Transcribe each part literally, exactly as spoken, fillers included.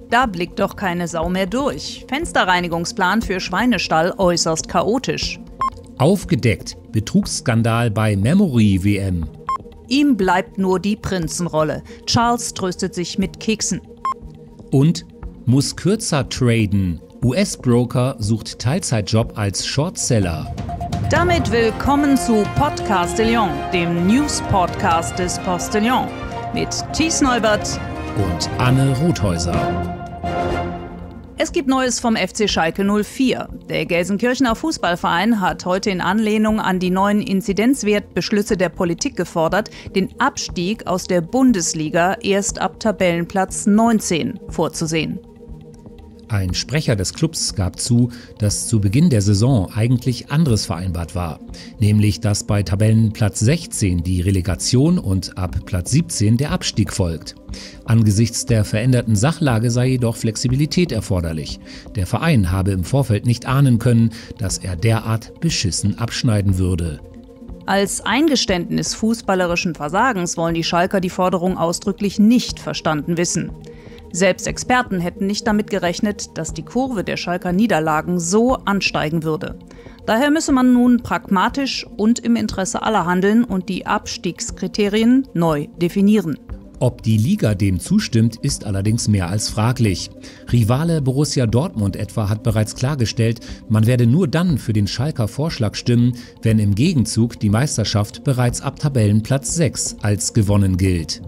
Da blickt doch keine Sau mehr durch. Fensterreinigungsplan für Schweinestall äußerst chaotisch. Aufgedeckt. Betrugsskandal bei Memory W M. Ihm bleibt nur die Prinzenrolle. Charles tröstet sich mit Keksen. Und muss kürzer traden. U S-Broker sucht Teilzeitjob als Shortseller. Damit willkommen zu Podcastillon, dem News-Podcast des Postillon. Mit Thies Neubert und Anne Rothäuser. Es gibt Neues vom F C Schalke null vier. Der Gelsenkirchener Fußballverein hat heute in Anlehnung an die neuen Inzidenzwertbeschlüsse der Politik gefordert, den Abstieg aus der Bundesliga erst ab Tabellenplatz neunzehn vorzusehen. Ein Sprecher des Clubs gab zu, dass zu Beginn der Saison eigentlich anderes vereinbart war. Nämlich, dass bei Tabellenplatz sechzehn die Relegation und ab Platz siebzehn der Abstieg folgt. Angesichts der veränderten Sachlage sei jedoch Flexibilität erforderlich. Der Verein habe im Vorfeld nicht ahnen können, dass er derart beschissen abschneiden würde. Als Eingeständnis fußballerischen Versagens wollen die Schalker die Forderung ausdrücklich nicht verstanden wissen. Selbst Experten hätten nicht damit gerechnet, dass die Kurve der Schalker Niederlagen so ansteigen würde. Daher müsse man nun pragmatisch und im Interesse aller handeln und die Abstiegskriterien neu definieren. Ob die Liga dem zustimmt, ist allerdings mehr als fraglich. Rivale Borussia Dortmund etwa hat bereits klargestellt, man werde nur dann für den Schalker Vorschlag stimmen, wenn im Gegenzug die Meisterschaft bereits ab Tabellenplatz sechs als gewonnen gilt.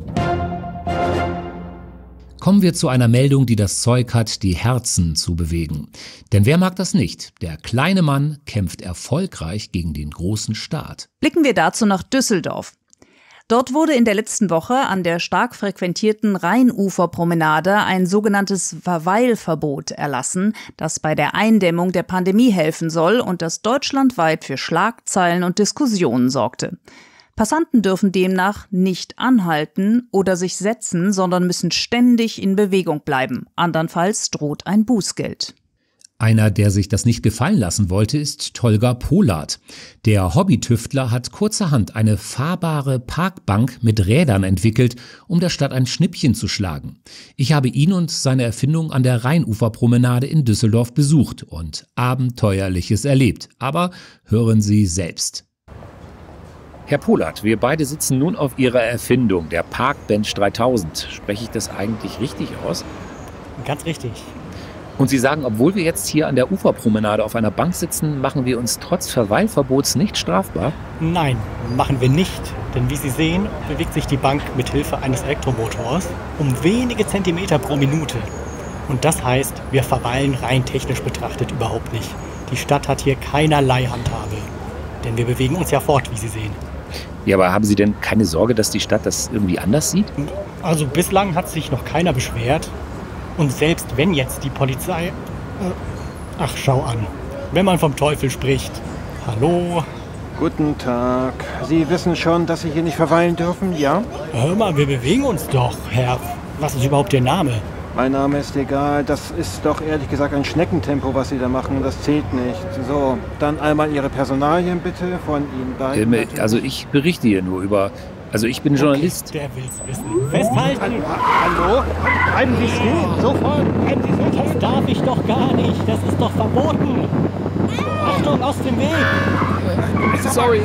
Kommen wir zu einer Meldung, die das Zeug hat, die Herzen zu bewegen. Denn wer mag das nicht? Der kleine Mann kämpft erfolgreich gegen den großen Staat. Blicken wir dazu nach Düsseldorf. Dort wurde in der letzten Woche an der stark frequentierten Rheinuferpromenade ein sogenanntes Verweilverbot erlassen, das bei der Eindämmung der Pandemie helfen soll und das deutschlandweit für Schlagzeilen und Diskussionen sorgte. Passanten dürfen demnach nicht anhalten oder sich setzen, sondern müssen ständig in Bewegung bleiben. Andernfalls droht ein Bußgeld. Einer, der sich das nicht gefallen lassen wollte, ist Tolga Polat. Der Hobbytüftler hat kurzerhand eine fahrbare Parkbank mit Rädern entwickelt, um der Stadt ein Schnippchen zu schlagen. Ich habe ihn und seine Erfindung an der Rheinuferpromenade in Düsseldorf besucht und Abenteuerliches erlebt. Aber hören Sie selbst. Herr Polat, wir beide sitzen nun auf Ihrer Erfindung, der Parkbench dreitausend. Spreche ich das eigentlich richtig aus? Ganz richtig. Und Sie sagen, obwohl wir jetzt hier an der Uferpromenade auf einer Bank sitzen, machen wir uns trotz Verweilverbots nicht strafbar? Nein, machen wir nicht. Denn wie Sie sehen, bewegt sich die Bank mit Hilfe eines Elektromotors um wenige Zentimeter pro Minute. Und das heißt, wir verweilen rein technisch betrachtet überhaupt nicht. Die Stadt hat hier keinerlei Handhabe. Denn wir bewegen uns ja fort, wie Sie sehen. Ja, aber haben Sie denn keine Sorge, dass die Stadt das irgendwie anders sieht? Also bislang hat sich noch keiner beschwert. Und selbst wenn jetzt die Polizei... Äh, ach, schau an. Wenn man vom Teufel spricht. Hallo? Guten Tag. Sie wissen schon, dass Sie hier nicht verweilen dürfen, ja? Hör mal, wir bewegen uns doch, Herr. Was ist überhaupt Ihr Name? Mein Name ist egal. Das ist doch ehrlich gesagt ein Schneckentempo, was Sie da machen. Das zählt nicht. So, dann einmal Ihre Personalien bitte von Ihnen beiden. Ähm, also ich berichte hier nur über... Also ich bin Journalist. Okay, der will's wissen. Festhalten! Hallo? Hallo? Bleiben Sie stehen! Sofort! Bleiben Sie sofort! Das darf ich doch gar nicht. Das ist doch verboten. Achtung, aus dem Weg! Sorry.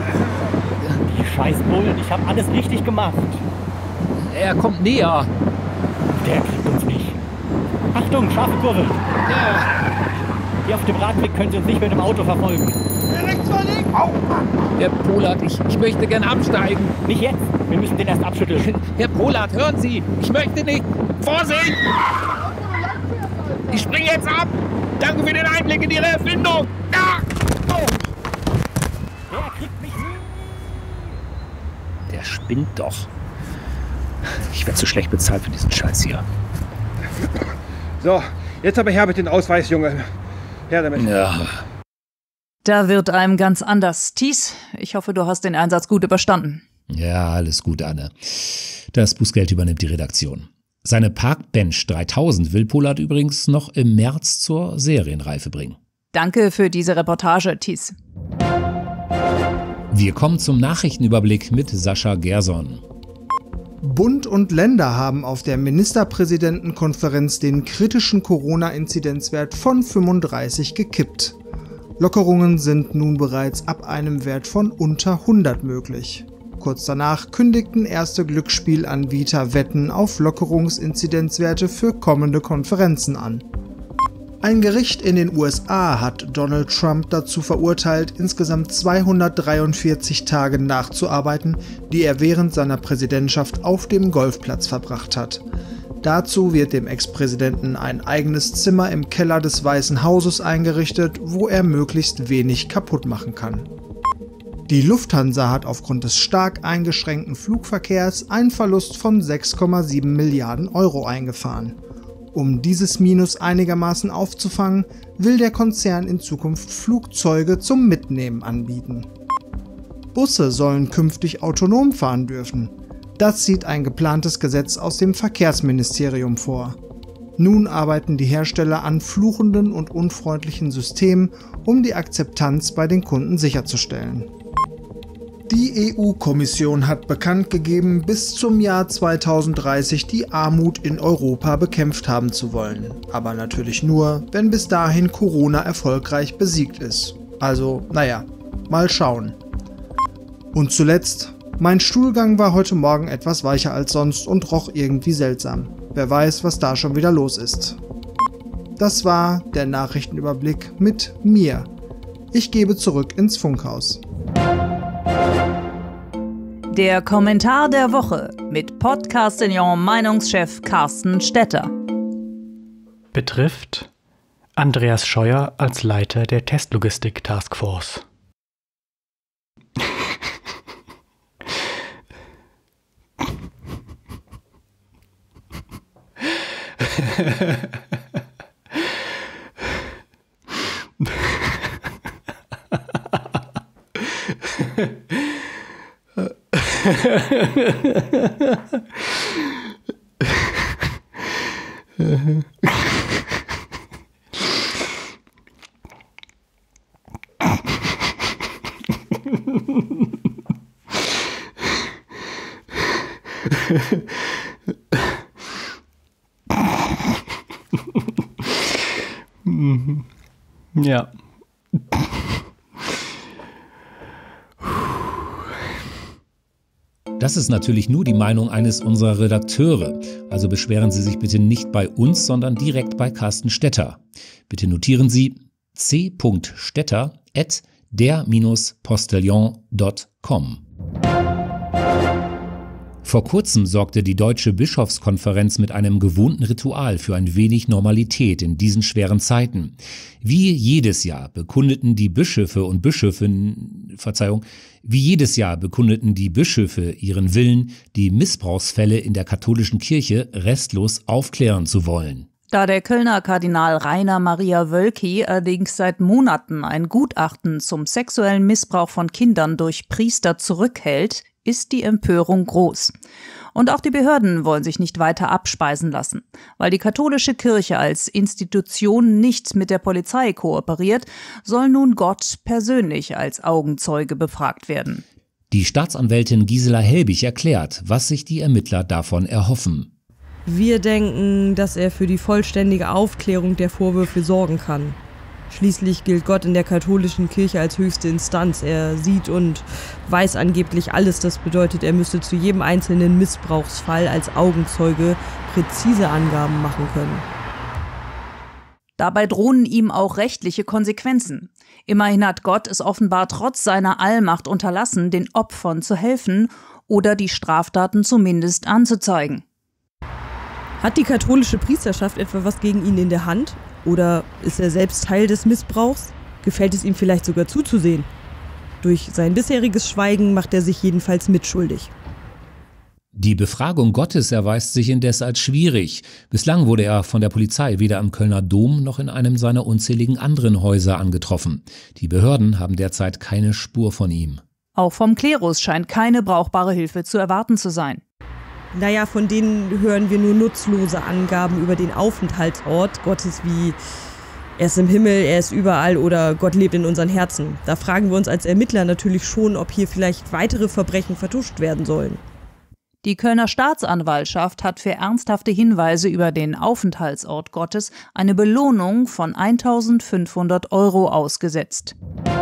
Die Scheißbullen, ich habe alles richtig gemacht. Er kommt näher. Der kriegt uns nicht. Achtung, scharfe Kurve. Ja. Hier auf dem Radweg können Sie uns nicht mit dem Auto verfolgen. Rechts vor links! Au! Herr Polat, ich, ich möchte gern absteigen. Nicht jetzt. Wir müssen den erst abschütteln. Herr Polat, hören Sie! Ich möchte nicht! Vorsicht! Ich springe jetzt ab! Danke für den Einblick in Ihre Erfindung! Ah! Oh. Der kriegt mich. Der spinnt doch. Ich werde zu schlecht bezahlt für diesen Scheiß hier. So, jetzt aber her mit den Ausweis, Junge. Her damit. Ja. Da wird einem ganz anders. Thies, ich hoffe, du hast den Einsatz gut überstanden. Ja, alles gut, Anne. Das Bußgeld übernimmt die Redaktion. Seine Parkbench dreitausend will Polat übrigens noch im März zur Serienreife bringen. Danke für diese Reportage, Thies. Wir kommen zum Nachrichtenüberblick mit Sascha Gerson. Bund und Länder haben auf der Ministerpräsidentenkonferenz den kritischen Corona-Inzidenzwert von fünfunddreißig gekippt. Lockerungen sind nun bereits ab einem Wert von unter hundert möglich. Kurz danach kündigten erste Glücksspielanbieter Wetten auf Lockerungsinzidenzwerte für kommende Konferenzen an. Ein Gericht in den U S A hat Donald Trump dazu verurteilt, insgesamt zweihundertdreiundvierzig Tage nachzuarbeiten, die er während seiner Präsidentschaft auf dem Golfplatz verbracht hat. Dazu wird dem Ex-Präsidenten ein eigenes Zimmer im Keller des Weißen Hauses eingerichtet, wo er möglichst wenig kaputt machen kann. Die Lufthansa hat aufgrund des stark eingeschränkten Flugverkehrs einen Verlust von sechs Komma sieben Milliarden Euro eingefahren. Um dieses Minus einigermaßen aufzufangen, will der Konzern in Zukunft Flugzeuge zum Mitnehmen anbieten. Busse sollen künftig autonom fahren dürfen. Das sieht ein geplantes Gesetz aus dem Verkehrsministerium vor. Nun arbeiten die Hersteller an fluchenden und unfreundlichen Systemen, um die Akzeptanz bei den Kunden sicherzustellen. Die E U-Kommission hat bekannt gegeben, bis zum Jahr zweitausenddreißig die Armut in Europa bekämpft haben zu wollen. Aber natürlich nur, wenn bis dahin Corona erfolgreich besiegt ist. Also, naja, mal schauen. Und zuletzt, mein Stuhlgang war heute Morgen etwas weicher als sonst und roch irgendwie seltsam. Wer weiß, was da schon wieder los ist. Das war der Nachrichtenüberblick mit mir. Ich gebe zurück ins Funkhaus. Der Kommentar der Woche mit Podcastillon-Meinungschef Carsten Stetter. Betrifft Andreas Scheuer als Leiter der Testlogistik-Taskforce. Ja. Das ist natürlich nur die Meinung eines unserer Redakteure. Also beschweren Sie sich bitte nicht bei uns, sondern direkt bei Carsten Stetter. Bitte notieren Sie c punkt stetter at der Postillon punkt com. Vor kurzem sorgte die Deutsche Bischofskonferenz mit einem gewohnten Ritual für ein wenig Normalität in diesen schweren Zeiten. Wie jedes Jahr bekundeten die Bischöfe und Bischöfinnen, Verzeihung, wie jedes Jahr bekundeten die Bischöfe ihren Willen, die Missbrauchsfälle in der katholischen Kirche restlos aufklären zu wollen. Da der Kölner Kardinal Rainer Maria Wölki allerdings seit Monaten ein Gutachten zum sexuellen Missbrauch von Kindern durch Priester zurückhält, ist die Empörung groß. Und auch die Behörden wollen sich nicht weiter abspeisen lassen. Weil die katholische Kirche als Institution nicht mit der Polizei kooperiert, soll nun Gott persönlich als Augenzeuge befragt werden. Die Staatsanwältin Gisela Helbig erklärt, was sich die Ermittler davon erhoffen. Wir denken, dass er für die vollständige Aufklärung der Vorwürfe sorgen kann. Schließlich gilt Gott in der katholischen Kirche als höchste Instanz. Er sieht und weiß angeblich alles. Das bedeutet, er müsste zu jedem einzelnen Missbrauchsfall als Augenzeuge präzise Angaben machen können. Dabei drohen ihm auch rechtliche Konsequenzen. Immerhin hat Gott es offenbar trotz seiner Allmacht unterlassen, den Opfern zu helfen oder die Straftaten zumindest anzuzeigen. Hat die katholische Priesterschaft etwa was gegen ihn in der Hand? Oder ist er selbst Teil des Missbrauchs? Gefällt es ihm vielleicht sogar zuzusehen? Durch sein bisheriges Schweigen macht er sich jedenfalls mitschuldig. Die Befragung Gottes erweist sich indes als schwierig. Bislang wurde er von der Polizei weder am Kölner Dom noch in einem seiner unzähligen anderen Häuser angetroffen. Die Behörden haben derzeit keine Spur von ihm. Auch vom Klerus scheint keine brauchbare Hilfe zu erwarten zu sein. Naja, von denen hören wir nur nutzlose Angaben über den Aufenthaltsort Gottes wie er ist im Himmel, er ist überall oder Gott lebt in unseren Herzen. Da fragen wir uns als Ermittler natürlich schon, ob hier vielleicht weitere Verbrechen vertuscht werden sollen. Die Kölner Staatsanwaltschaft hat für ernsthafte Hinweise über den Aufenthaltsort Gottes eine Belohnung von eintausendfünfhundert Euro ausgesetzt.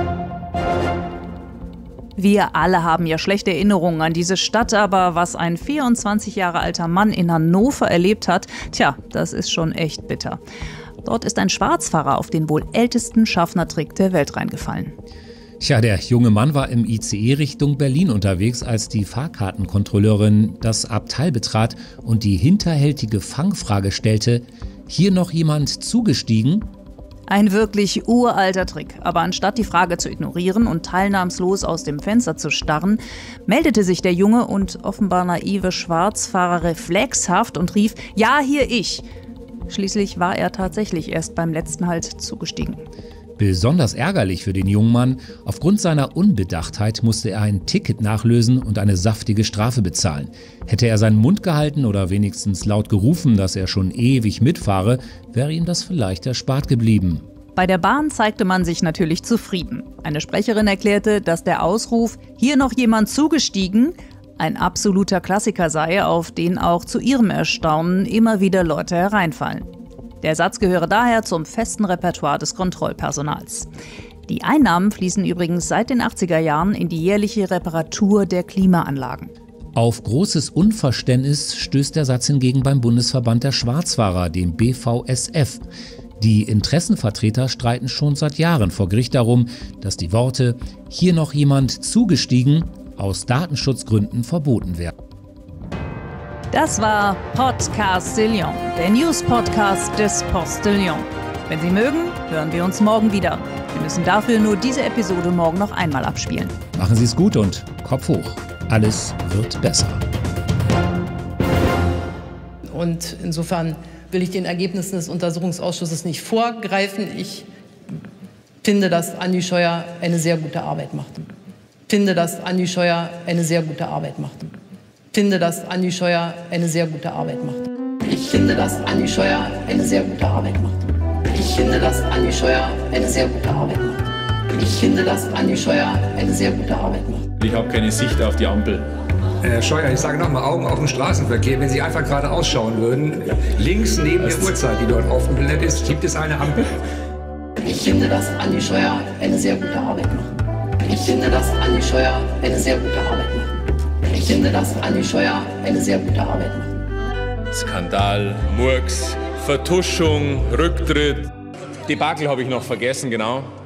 Wir alle haben ja schlechte Erinnerungen an diese Stadt, aber was ein vierundzwanzig Jahre alter Mann in Hannover erlebt hat, tja, das ist schon echt bitter. Dort ist ein Schwarzfahrer auf den wohl ältesten Schaffnertrick der Welt reingefallen. Tja, der junge Mann war im I C E Richtung Berlin unterwegs, als die Fahrkartenkontrolleurin das Abteil betrat und die hinterhältige Fangfrage stellte: Hier noch jemand zugestiegen? Ein wirklich uralter Trick, aber anstatt die Frage zu ignorieren und teilnahmslos aus dem Fenster zu starren, meldete sich der junge und offenbar naive Schwarzfahrer reflexhaft und rief: Ja, hier ich! Schließlich war er tatsächlich erst beim letzten Halt zugestiegen. Besonders ärgerlich für den jungen Mann: Aufgrund seiner Unbedachtheit musste er ein Ticket nachlösen und eine saftige Strafe bezahlen. Hätte er seinen Mund gehalten oder wenigstens laut gerufen, dass er schon ewig mitfahre, wäre ihm das vielleicht erspart geblieben. Bei der Bahn zeigte man sich natürlich zufrieden. Eine Sprecherin erklärte, dass der Ausruf „Hier noch jemand zugestiegen" ein absoluter Klassiker sei, auf den auch zu ihrem Erstaunen immer wieder Leute hereinfallen. Der Satz gehöre daher zum festen Repertoire des Kontrollpersonals. Die Einnahmen fließen übrigens seit den achtziger Jahren in die jährliche Reparatur der Klimaanlagen. Auf großes Unverständnis stößt der Satz hingegen beim Bundesverband der Schwarzfahrer, dem B V S F. Die Interessenvertreter streiten schon seit Jahren vor Gericht darum, dass die Worte „Hier noch jemand zugestiegen" aus Datenschutzgründen verboten werden. Das war Podcastillon, der News-Podcast des Postillon. Wenn Sie mögen, hören wir uns morgen wieder. Wir müssen dafür nur diese Episode morgen noch einmal abspielen. Machen Sie es gut und Kopf hoch. Alles wird besser. Und insofern will ich den Ergebnissen des Untersuchungsausschusses nicht vorgreifen. Ich finde, dass Andi Scheuer eine sehr gute Arbeit macht. Ich finde, dass Andi Scheuer eine sehr gute Arbeit macht. Ich finde, dass Andi Scheuer eine sehr gute Arbeit macht. Ich finde, dass Andi Scheuer eine sehr gute Arbeit macht. Ich finde, dass Andi Scheuer eine sehr gute Arbeit macht. Ich finde, dass Andi Scheuer eine sehr gute Arbeit macht. Ich habe keine Sicht auf die Ampel. Herr Scheuer, ich sage nochmal, Augen auf den Straßenverkehr. Wenn Sie einfach gerade ausschauen würden, links neben der Uhrzeit, die dort aufgeblendet ist, gibt es eine Ampel. Ich finde, dass Andi Scheuer eine sehr gute Arbeit macht. Ich finde, dass Andi Scheuer eine sehr gute Arbeit macht. Ich finde, dass Andi Scheuer eine sehr gute Arbeit macht. Skandal, Murks, Vertuschung, Rücktritt. Debakel habe ich noch vergessen, genau.